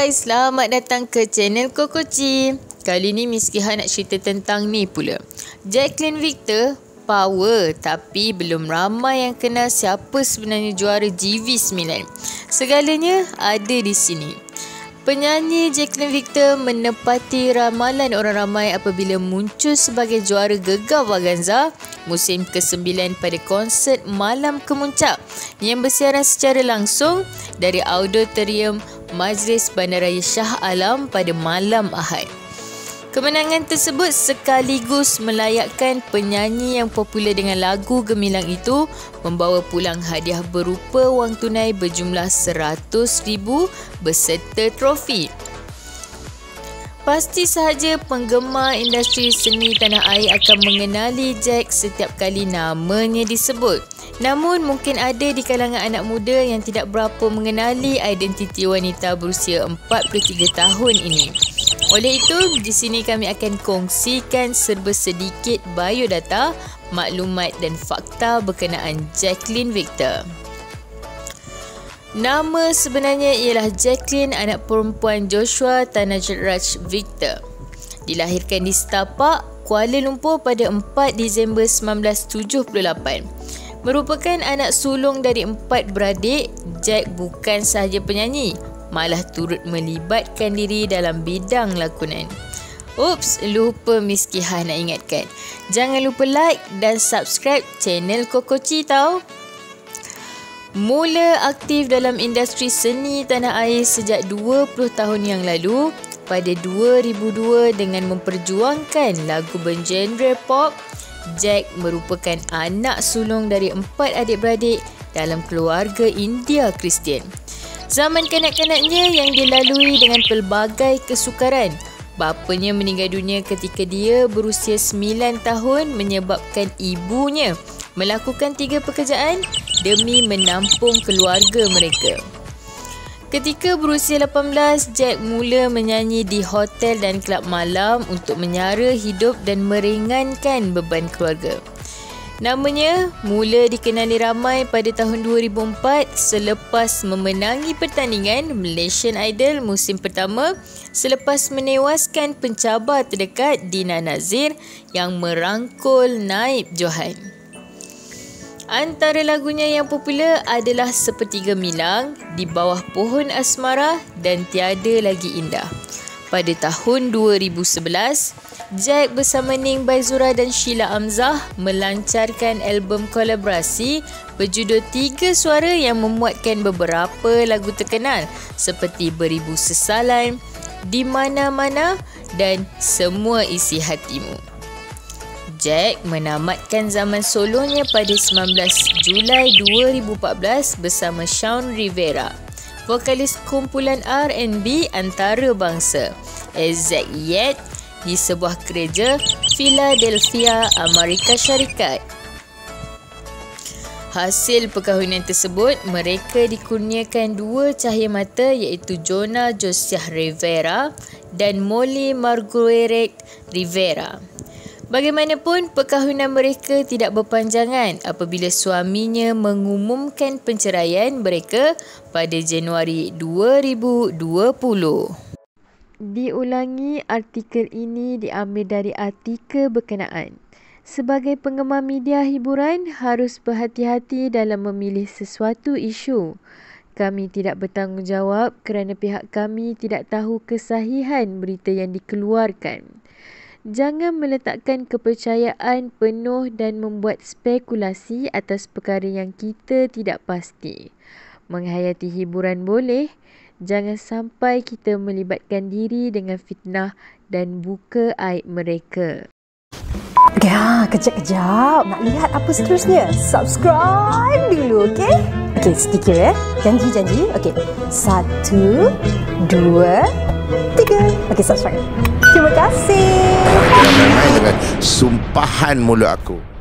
guys, selamat datang ke channel Kokoci. Kali ni Miss Kiha nak cerita tentang ni pula. Jacqueline Victor power, tapi belum ramai yang kenal siapa sebenarnya juara GV9. Segalanya ada di sini. Penyanyi Jacqueline Victor menepati ramalan orang ramai apabila muncul sebagai juara Gegar Vaganza musim ke-9 pada konsert Malam Kemuncak yang bersiaran secara langsung dari Auditorium Majlis Bandaraya Shah Alam pada malam Ahad. Kemenangan tersebut sekaligus melayakkan penyanyi yang popular dengan lagu gemilang itu membawa pulang hadiah berupa wang tunai berjumlah RM100,000 beserta trofi. Pasti sahaja penggemar industri seni tanah air akan mengenali Jack setiap kali namanya disebut. Namun mungkin ada di kalangan anak muda yang tidak berapa mengenali identiti wanita berusia 43 tahun ini. Oleh itu, di sini kami akan kongsikan serba sedikit biodata, maklumat dan fakta berkenaan Jacqueline Victor. Nama sebenarnya ialah Jacqueline, anak perempuan Joshua Tanajaraj Victor. Dilahirkan di Setapak, Kuala Lumpur pada 4 Disember 1978. Merupakan anak sulung dari 4 beradik, Jack bukan sahaja penyanyi, malah turut melibatkan diri dalam bidang lakonan. Oops, lupa Miss Kiha nak ingatkan. Jangan lupa like dan subscribe channel Kokoci tau. Mula aktif dalam industri seni tanah air sejak 20 tahun yang lalu pada 2002 dengan memperjuangkan lagu bergenre pop. Jack merupakan anak sulung dari 4 adik-beradik dalam keluarga India Kristian. Zaman kanak-kanaknya yang dilalui dengan pelbagai kesukaran. Bapanya meninggal dunia ketika dia berusia 9 tahun menyebabkan ibunya melakukan 3 pekerjaan demi menampung keluarga mereka. Ketika berusia 18, Jack mula menyanyi di hotel dan kelab malam untuk menyara hidup dan meringankan beban keluarga. Namanya mula dikenali ramai pada tahun 2004 selepas memenangi pertandingan Malaysian Idol musim pertama selepas menewaskan pencabar terdekat Dina Nazir yang merangkul Naib Johan. Antara lagunya yang popular adalah Seperti Gemilang, Di Bawah Pohon Asmara dan Tiada Lagi Indah. Pada tahun 2011, Jack bersama Ning Baizura dan Sheila Amzah melancarkan album kolaborasi berjudul Tiga Suara yang memuatkan beberapa lagu terkenal seperti Beribu Sesalan, Di Mana-Mana dan Semua Isi Hatimu. Jack menamatkan zaman solonya pada 19 Julai 2014 bersama Shawn Rivera, vokalis kumpulan R&B antarabangsa Exact Yet di sebuah gereja Philadelphia, Amerika Syarikat. Hasil perkahwinan tersebut, mereka dikurniakan 2 cahaya mata iaitu Jonah Josiah Rivera dan Molly Marguerite Rivera. Bagaimanapun, perkahwinan mereka tidak berpanjangan apabila suaminya mengumumkan penceraian mereka pada Januari 2020. Diulangi, artikel ini diambil dari artikel berkenaan. Sebagai penggemar media hiburan, harus berhati-hati dalam memilih sesuatu isu. Kami tidak bertanggungjawab kerana pihak kami tidak tahu kesahihan berita yang dikeluarkan. Jangan meletakkan kepercayaan penuh dan membuat spekulasi atas perkara yang kita tidak pasti. Menghayati hiburan boleh, jangan sampai kita melibatkan diri dengan fitnah dan buka aib mereka. Ya, kejap-kejap. Nak lihat apa seterusnya? Subscribe dulu, okey? Okey, stiker ya. Janji-janji. Okey. 1, 2, 3. Okey, subscribe. Terima kasih. Jangan main dengan sumpahan mulut aku.